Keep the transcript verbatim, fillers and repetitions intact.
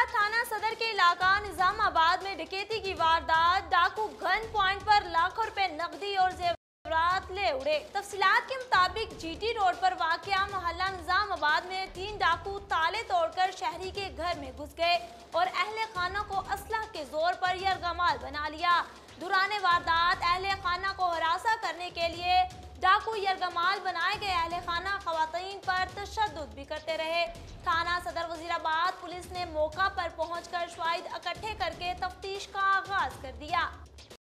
थाना सदर के इलाका निजामाबाद में डकैती की वारदात। डाकू गन पॉइंट पर लाखों रुपए नकदी और जेवरात ले उड़े। तफसीलात के मुताबिक जीटी रोड पर वाक़या मोहल्ला निजामाबाद में तीन डाकू ताले तोड़कर शहरी के घर में घुस गए और अहले खाना को असलह के जोर पर यरगमाल बना लिया। दौरान वारदात अहले खाना को हरासा करने के लिए डाकू यरगमाल बनाए गए अहले खाना खवातीन पर तशद्दुद भी करते रहे। थाना सदर वजीराबाद पुलिस ने मौका पर पहुंचकर शवाहिद इकट्ठे करके तफ्तीश का आगाज कर दिया।